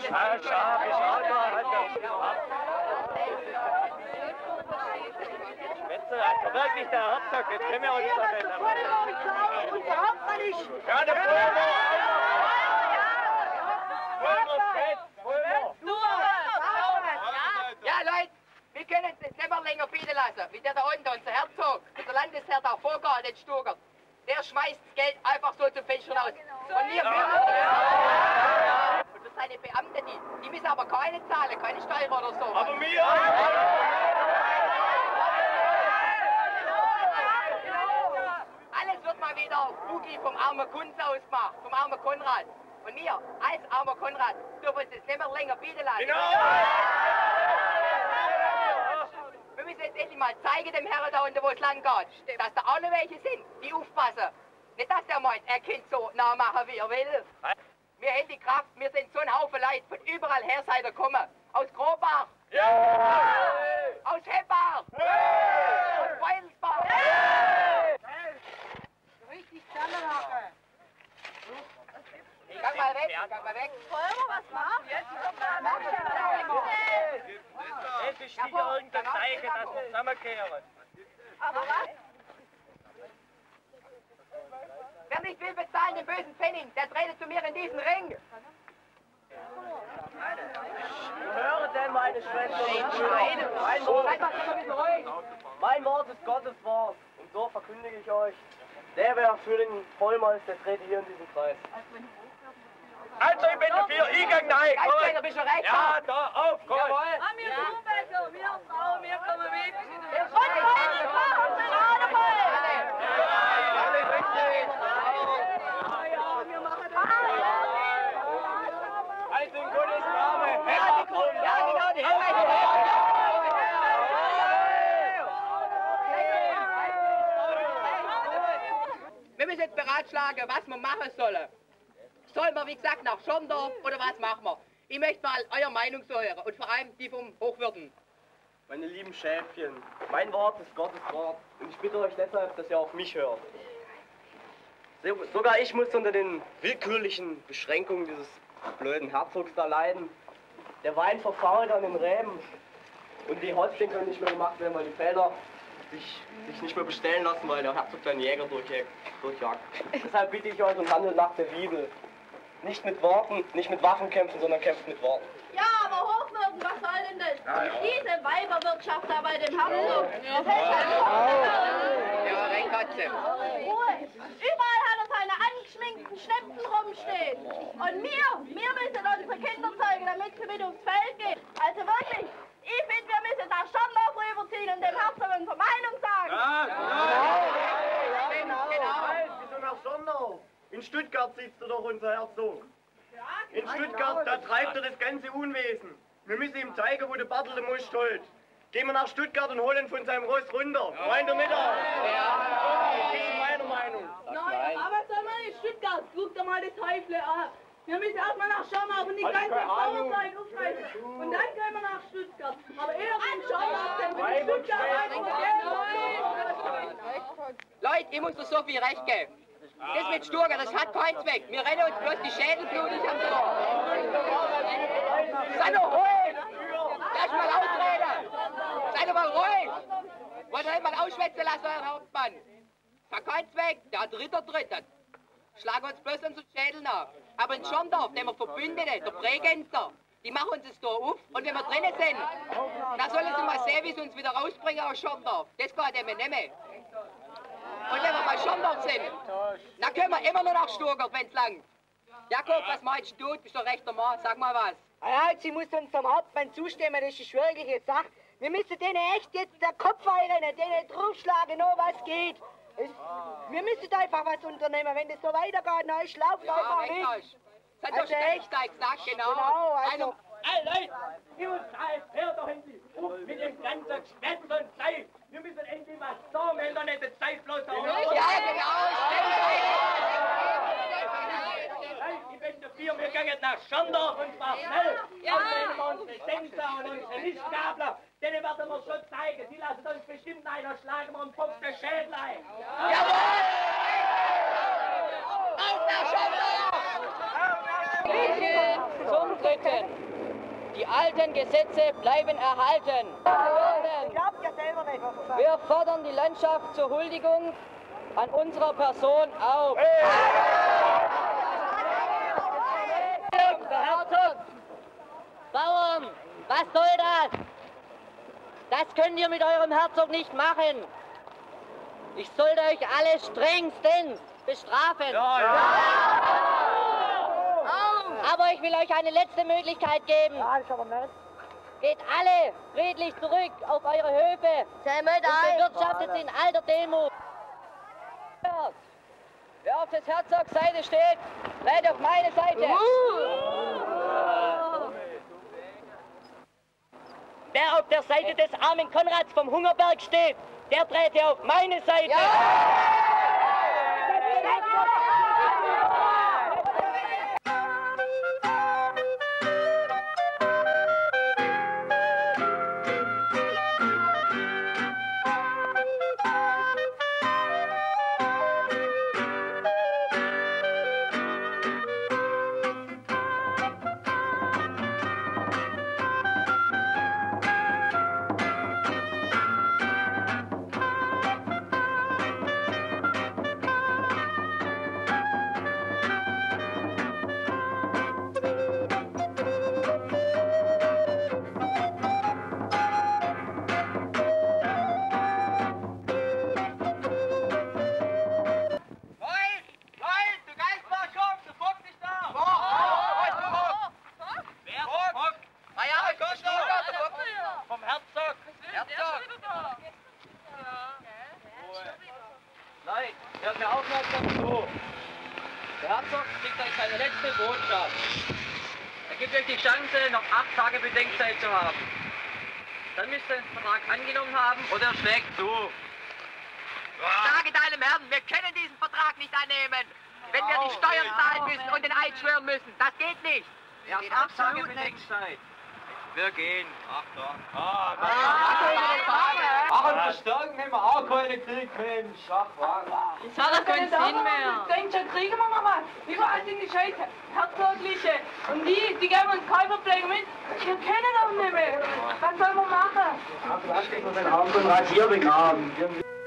Also wirklich der Herzog, jetzt können wir uns da nicht. Unser Hauptmann ist... Ja, der Vollmer! Ja, Leute, wir können es nicht mehr länger bieten lassen, wie der da unten, unser Herzog, unser Landesherr da Vogel, den Sturgert. Der schmeißt das Geld einfach so zum Fenster raus. Und wir und für seine Beamten, die müssen aber keine zahlen, keine Steuer oder so. Aber wir! Alles wird mal wieder Boogie vom armen Kunz ausgemacht, vom armen Konrad. Und wir, als armer Konrad, dürfen uns das nicht mehr länger bieten lassen. Genau! Wir müssen jetzt endlich mal zeigen dem Herrn da unten, wo es lang geht, dass da auch noch welche sind, die aufpassen. Nicht, dass der meint, er kann so nachmachen, wie er will. Wir haben die Kraft, wir sind so ein Haufen Leute, von überall her seid ihr gekommen. Aus Grobach, aus Hebbach, aus Beutelsbach. Richtig zusammenhaken. Gang mal weg, gang mal weg. Wollen wir was machen? Es ist sicher irgendein Zeichen, dass wir zusammenkehren. Aber was? Wer nicht will bezahlen den bösen Pfennig, der tretet zu mir in diesen Ring. Höre denn, meine Schwester, mein Wort ist Gottes Wort. Und so verkündige ich euch, der wer für den Vollmer ist, der trete hier in diesen Kreis. Also, ich bin dafür, ich gang nein. Ganz kleiner, bist du recht? Ja, da, auf, komm. Jawohl. Wir tun besser, wir Frauen, wir kommen mit. Also, in Gottes Name. Wir müssen jetzt beratschlagen, was wir machen sollen. Sollen wir, wie gesagt, nach Schorndorf oder was machen wir? Ich möchte mal eure Meinung so hören und vor allem die vom Hochwürden. Meine lieben Schäfchen, mein Wort ist Gottes Wort. Und ich bitte euch deshalb, dass ihr auf mich hört. Sogar ich muss unter den willkürlichen Beschränkungen dieses blöden Herzogs da leiden. Der Wein verfault an den Reben. Und die Hostien können nicht mehr gemacht werden, weil die Felder sich nicht mehr bestellen lassen, weil der Herzog seinen Jäger durchjagt. Deshalb bitte ich euch und handelt nach der Bibel. Nicht mit Worten, nicht mit Waffen kämpfen, sondern kämpft mit Worten. Ja, aber Hochwürden, was soll denn das? Diese Weiberwirtschaft da bei dem Herzog. Das hält Ja, Renkatze. Ruhe. Überall hat er seine angeschminkten Schnepfen rumstehen. Und wir müssen unsere Kinder zeigen, damit sie mit aufs Feld gehen. Also wirklich, ich finde, wir müssen da Schorndorf rüberziehen und dem Herzog unsere Meinung sagen. Genau. Wieso nach Schorndorf? In Stuttgart sitzt doch unser Herzog. In Stuttgart, da treibt er das ganze Unwesen. Wir müssen ihm zeigen, wo der Bartel der Most holt. Gehen wir nach Stuttgart und holen von seinem Ross runter. Meint ihr mit? Das ist meine Meinung. Nein, aber soll man in Stuttgart? Guck doch mal das Teufel an. Wir müssen erstmal nach Schorndorf und die ganze Bauerzeit aufreißen. Und dann können wir nach Stuttgart. Aber eher in Schorndorf, dann will ich Stuttgart. Leute, ich muss dir so viel recht geben. Das mit Sturger, das hat keinen Zweck. Wir rennen uns bloß die Schädel blutig am Tor. Sei doch ruhig! Lass mal ausreden! Sei doch mal ruhig! Wollt ihr nicht mal ausschwätzen lassen, euren Hauptmann? Das hat keinen Zweck. Der hat Rittertritt. Schlagen uns bloß unsere Schädel nach. Aber in Schorndorf, nehmen wir Verbündete, der Bregenzer. Die machen uns das Tor auf und wenn wir drinnen sind, dann sollen sie mal sehen, wie sie uns wieder rausbringen aus Schorndorf. Das geht eben nicht mehr. Und wenn wir bei Schorndorf sind, dann können wir immer nur nach Stuttgart, wenn's langt. Jakob, was meinst du? Du bist doch rechter Mann, sag mal was. Ja, sie muss unserem Hauptmann zustimmen, das ist wirklich eine Sache. Wir müssen denen echt jetzt der Kopf einrennen, denen draufschlagen, nur was geht. Wir müssen einfach was unternehmen, wenn das so weitergeht, dann ist läuft einfach nicht. Das hat doch Stecksteig gesagt, genau. Also, Hey Leute, hör doch endlich auf mit dem ganzen Geschwätz und Zeug. Wir müssen endlich was sagen, wenn doch nicht das Zeug bloß auf. Ja, genau, Ich bin dafür, wir gehen nach Schorndorf und zwar schnell. Ja. Außerdem unsere Senser und unsere Lichtgabler, denen werden wir schon zeigen. Die lassen uns bestimmt einer schlagen wir einen Kopf der Schädel ein. Jawohl! Auf nach Schorndorf! zum Dritten. Die alten Gesetze bleiben erhalten. Wir fordern die Landschaft zur Huldigung an unserer Person auf. Der Herzog! Bauern, was soll das? Das könnt ihr mit eurem Herzog nicht machen. Ich sollte euch alle strengstens bestrafen. Aber ich will euch eine letzte Möglichkeit geben. Geht alle friedlich zurück auf eure Höfe und bewirtschaftet in alter Demut. Wer auf des Herzogs Seite steht, tritt auf meine Seite. Wer auf der Seite des armen Konrads vom Hungerberg steht, der trete auf meine Seite. Hört mir aufmerksam zu. Der Herzog kriegt euch seine letzte Botschaft. Er gibt euch die Chance, noch 8 Tage Bedenkzeit zu haben. Dann müsst ihr den Vertrag angenommen haben oder er schlägt zu. Sage deinem Herrn, wir können diesen Vertrag nicht annehmen. Wenn wir die Steuern zahlen müssen und den Eid schwören müssen, das geht nicht. Ihr habt 8 Tage Bedenkzeit. Wir gehen. Ach, und verstärken haben wir auch keine Krieg, Mensch. Ach, was? Das hat doch keinen Sinn mehr. Denkt schon, kriegen wir noch was. Überall sind die scheiß Herzogliche. Und die geben uns keine Verpflegung mit. Wir können doch nicht mehr. Was sollen wir machen? Ach, lass dich mal den Arm von Rasierring haben.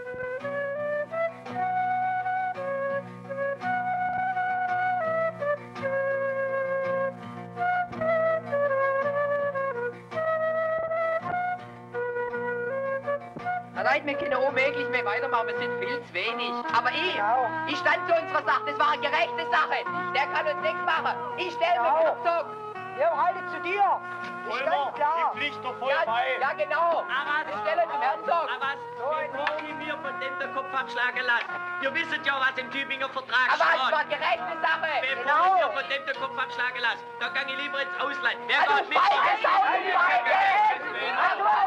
Allein wir können unmöglich mehr weitermachen, wir sind viel zu wenig. Aber ich stand zu unserer Sache, das war eine gerechte Sache. Der kann uns nichts machen. Ich stelle mich Herzog. Ja, halte zu dir. Das ist ganz klar. Die Pflicht doch voll Ja, bei. ja, genau. Ich stelle dem Herzog. Die mir von dem der Kopf abschlagen lassen. Ihr wisst ja, was im Tübinger Vertrag Aber es steht. war eine gerechte Sache. Bevor ich mir von dem der Kopf abschlagen lasse, da kann ich lieber ins Ausland. Wer Also geht mit? feige Sau, feige!